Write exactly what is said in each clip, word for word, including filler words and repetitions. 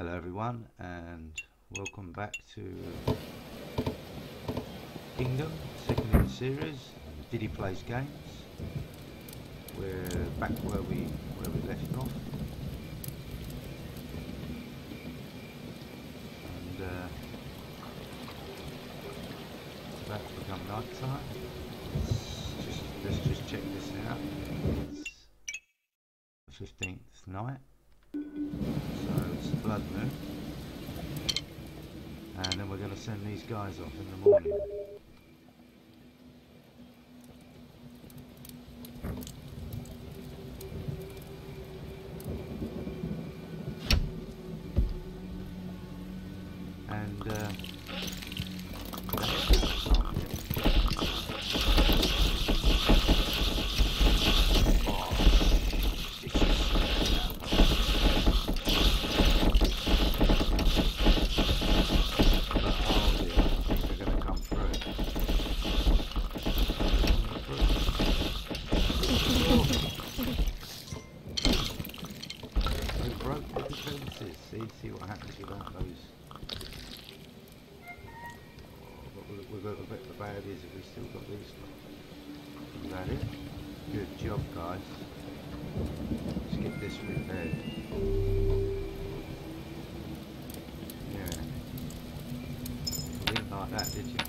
Hello everyone, and welcome back to Kingdom, second in the series, Diddy Plays Games. We're back where we where we left off, and uh, it's about to become night time. Let's just, let's just check this out. It's the fifteenth night. So it's the blood moon, and then we're going to send these guys off in the morning. And uh, See, see what happens without those. But we've, we've got a bit the bad is that we still got these. Is that it? Good job, guys. Let's get this repaired. Yeah. You didn't like that, did you?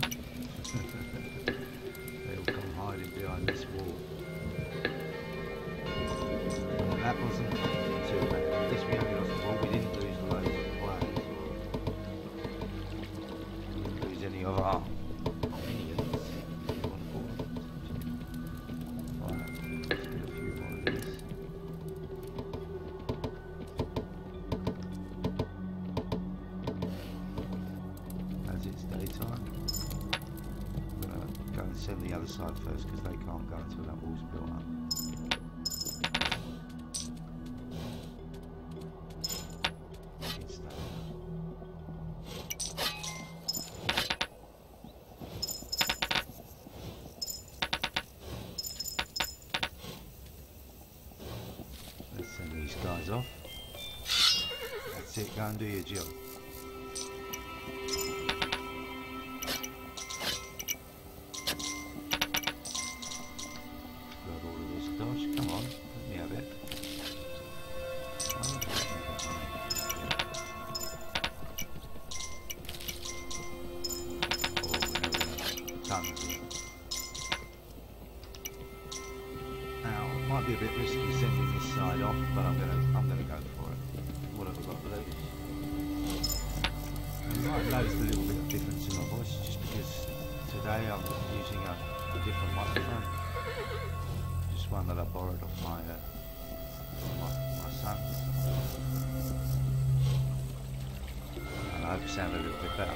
They'll come hiding behind this wall. Well, that wasn't too bad. At least we only lost the wall. We didn't lose loads of players. We didn't lose any of our minions, if you want to call them. Right, let's get a few more of these. As it's daytime, I'm going to go and send the other side first because they can't go until that wall's built up. These guys off. That's it, go and do your job. Grab all of this dodge, come on, let me have it. Oh, we know we have tons of it. Now, it might be a bit risky sending this side off, but I'm gonna I'm gonna go for it. What have I got to lose? You might have noticed a little bit of difference in my voice just because today I'm using a, a different microphone. Just one that I borrowed off my uh, my, my son. And I hope it sounded a little bit better.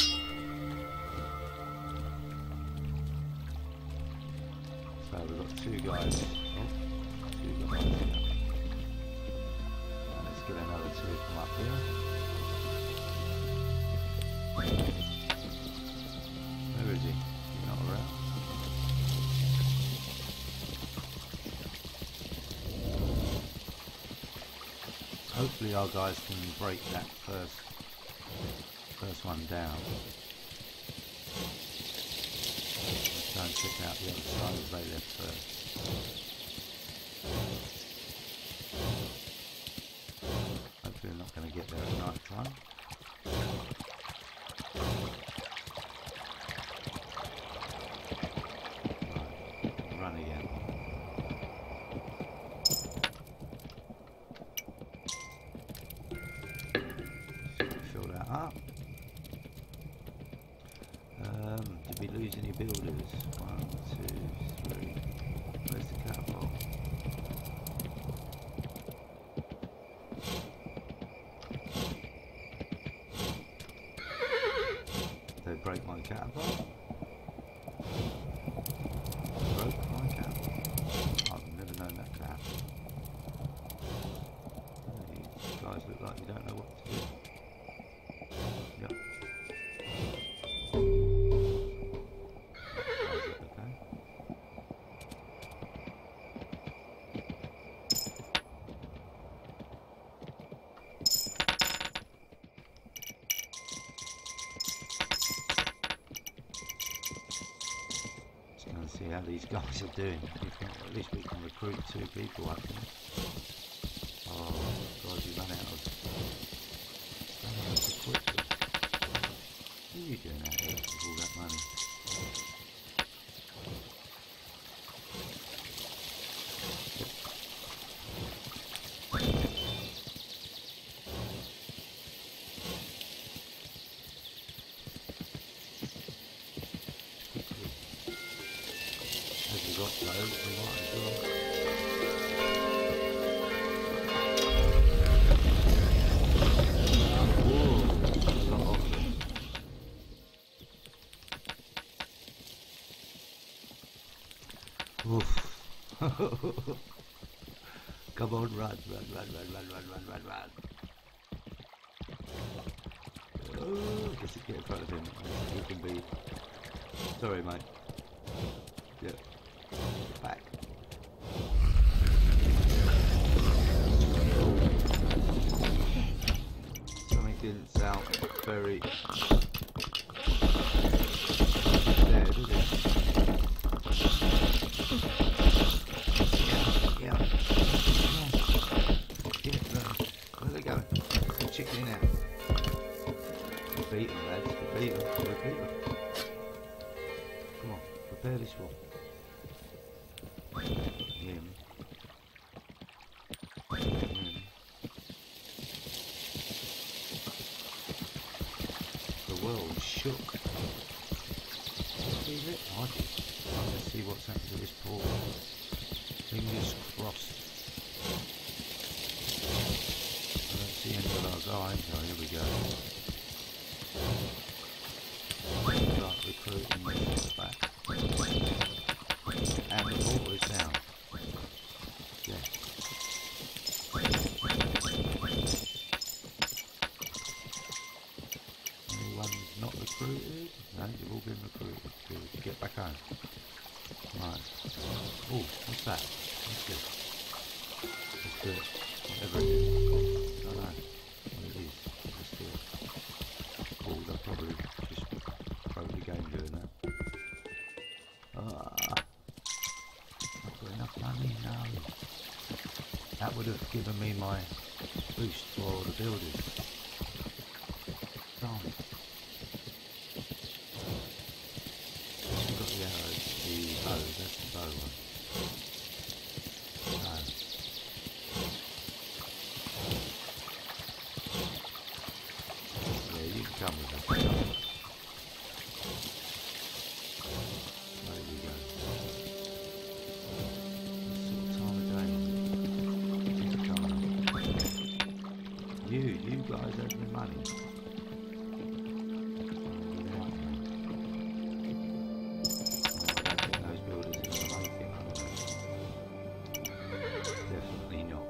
So we've got two guys. Oh, two guys here. And let's get another two from up here. Where is he? He's not around. Hopefully our guys can break that first first one down. Try and check out the other side as they left first. Hopefully they're not going to get there at night time. Right, run again. So we fill that up. Um, did we lose any builders? One, two, three. Where's the catapult? Did they break my catapult? Broke my catapult? I've never known that to happen. You guys look like you don't know what to do. Yep. these guys are doing. We can, at least we can recruit two people up here. Oh God, we run out of, run out of equipment. What are you doing out here with all that money? As we got loads, we might as well. Oof. Come on, run, run, run, run, run, run, run, run, run. Oh, just to get in front of him. He can be. Sorry, mate. Yeah. Back. Something didn't sound very there, did it? Yeah, yeah. Get it, run. Where are they going? They're chickening out. We beat them, lads. We beat them. We beat them. Come on, prepare this one. Him. Him. The world shook. See it? I did. Let's see what's happened to this pool. Fingers crossed. I don't see any of our guys. Oh, here we go. Start recruiting this back. And the ball is down. Yeah. Anyone not recruited? No, you've all been recruited. Good. Get back home. Right. Oh, what's that? That's good. Let's do it. Whatever it is. I don't know what it is. Let's do it. Oh, they'll probably just throw the game doing that. Ah. Not got enough money, no. That would have given me my boost for all the builders. Darn. Got the arrows, the bow, that's the bow one. No. Yeah, you can come with us. There you go. You, you guys have the money. Oh, I don't think those builders are going to make it, are they? Definitely not.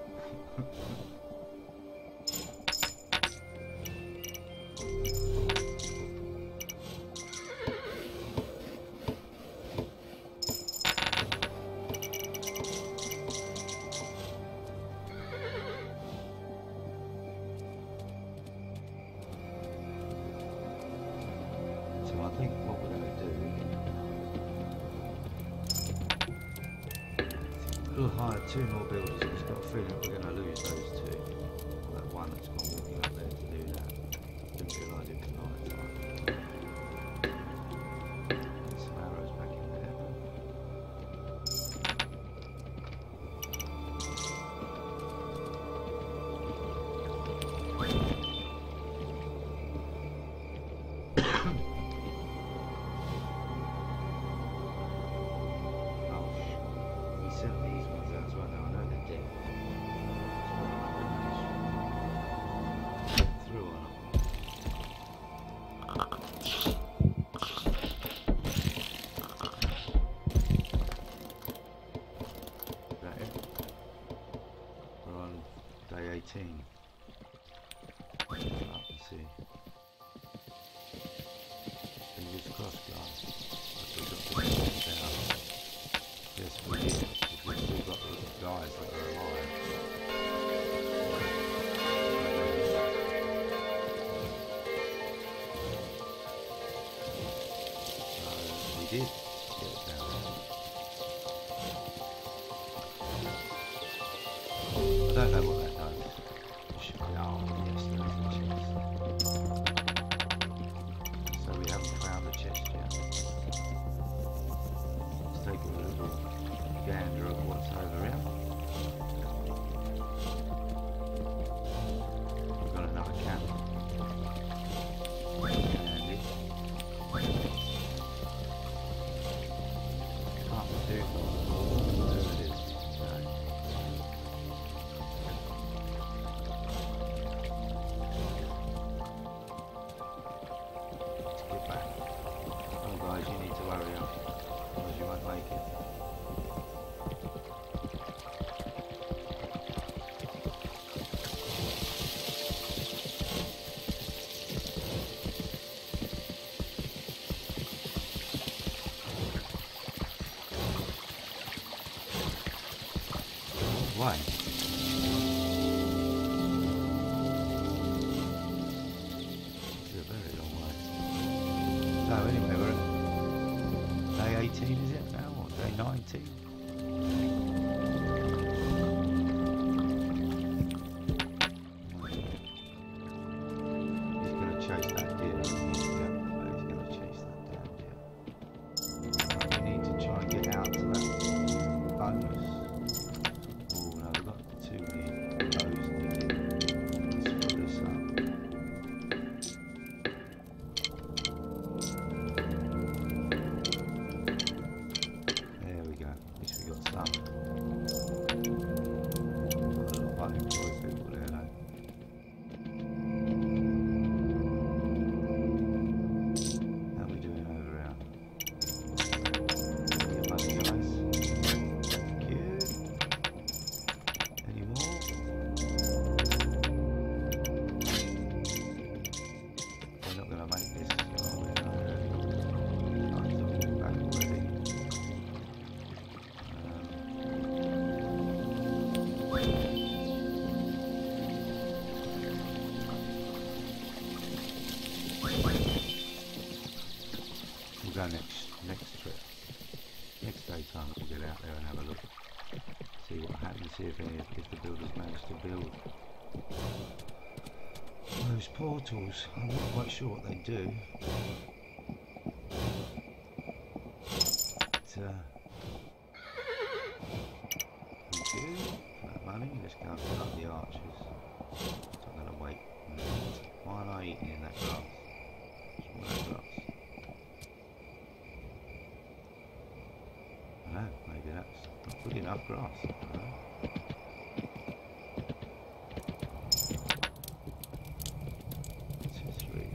I think what we're going to do, we'll hire two more builders. I've got a feeling we're going to lose those two. Well, that one that's gone walking up there to do that. Didn't realise it was night time. Get some arrows back in there. Sent these ones out as well. Now I know they're dead. So through on them. Is that it? We're on day eighteen. Up and see. Fingers crossed, guys. We've got to get this down. Yes, we did. We've still got the guys that are alive. So we did get it down. Oh, yes, there is a chest. So we haven't found the chest yet. Let's take a little gander of what's over here. We've got another camp. Handy. Can't do whatever it is. No. Let's get back. Oh guys, you need to hurry up, otherwise you won't make it. Why? It's a very long way. So anyway, we're at day eighteen, is it now, or day nineteen? He's going to chase that deer. Yeah, he's going to chase that damn deer. We need to try and get out to that bonus. Go next next trip. Next daytime we'll get out there and have a look. See what happens, see if any if the builders manage to build those portals. I'm not quite sure what they do. But, uh, we do for that money, let's go and put up the archers. So I'm gonna wait. Why am I eating in that grass? Some of that grass. No, maybe that's not good enough grass. I don't know. Two, three.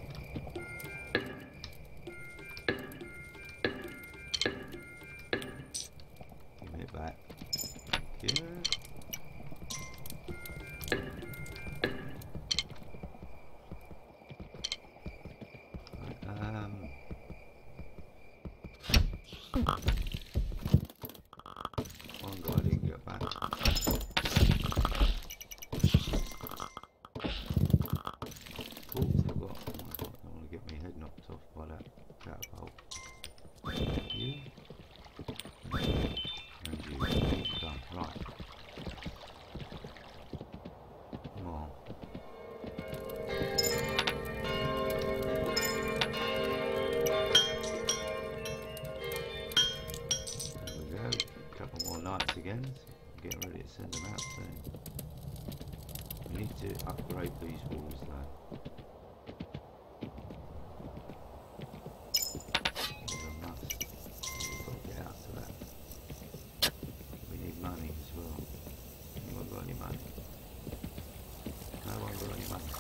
Give me it back. Thank you. Right, um. One guy didn't get back. Oh, I've got. I don't want to get my head knocked off by that catapult. You. And you. Done. Right. Come on. Nights again, I'm getting ready to send them out soon. We need to upgrade these walls though. It's a must. We've got to get out to that. We need money as well. Anyone got any money? No one got any money.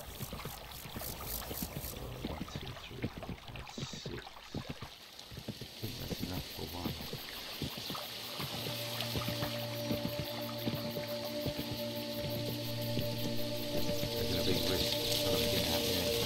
One, two, three, four, five, six. I think that's enough for one. Big risk trying to get out there.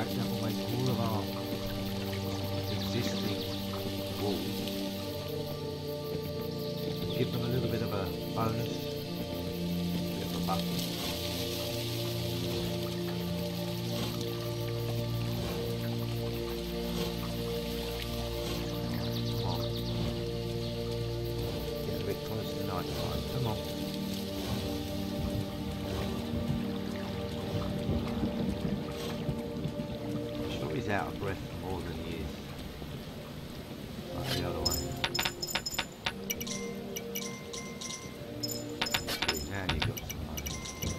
fact, that will make all of our existing walls, give them a little bit of a bonus, a bit of a buffer. Come on. Get a bit close to night time. Come on. I'm sure he's out of breath for more than he is. Like the other one. Now you've got some money.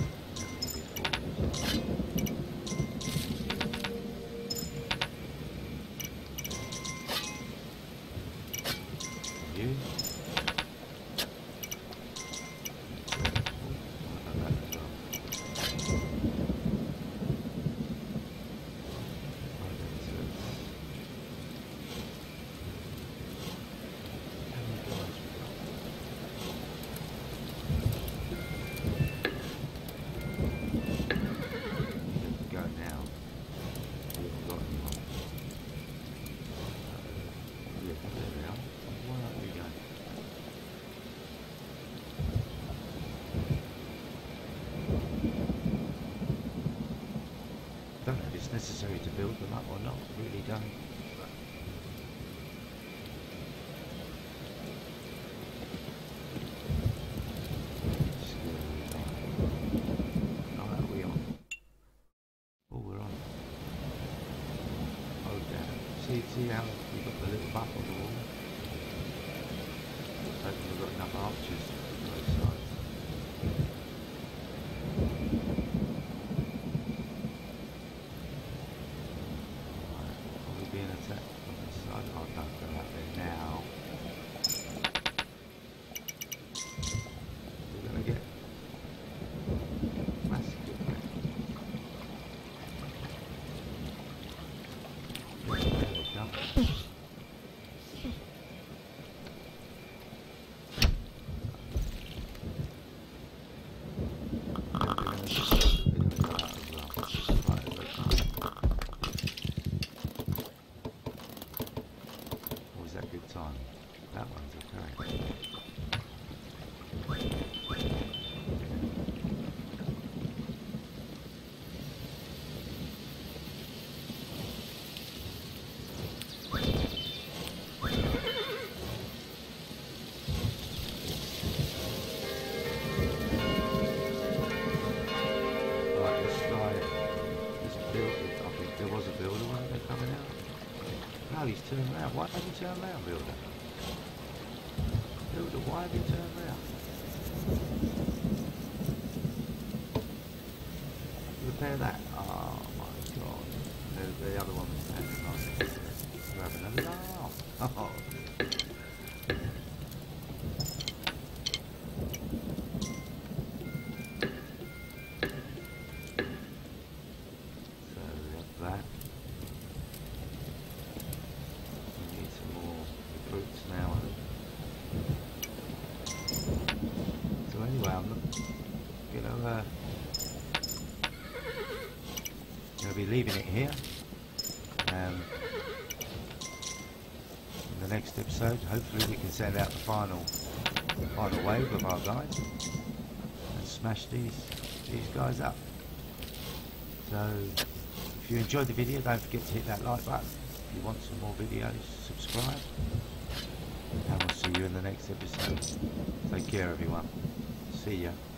You? Don't know if it's necessary to build them up or not, really don't. Oh, are we on? Oh, we're on. Oh, damn. See, see how we've got the little buff on the wall? Hopefully we've got enough archers on both sides. Being attacked on this side. Oh, don't go out there now. We're gonna get massacred, mate. There we go. Good time. That one's okay. Right, let's try it. Let's build it. I think there was a builder when they're coming out. No, he's turned around. Why have you turned around, Builder? Builder, why have you turned around? Repair that. Oh my god. The, the other one was standing right next to it. You're having a laugh. Oh. So we have that. Now. So anyway, I'm not, you know, uh, going to be leaving it here. Um, in the next episode, hopefully we can send out the final, final wave of our guys and smash these these guys up. So if you enjoyed the video, don't forget to hit that like button. If you want some more videos, subscribe. And we'll see you in the next episode. Take care, everyone. See ya.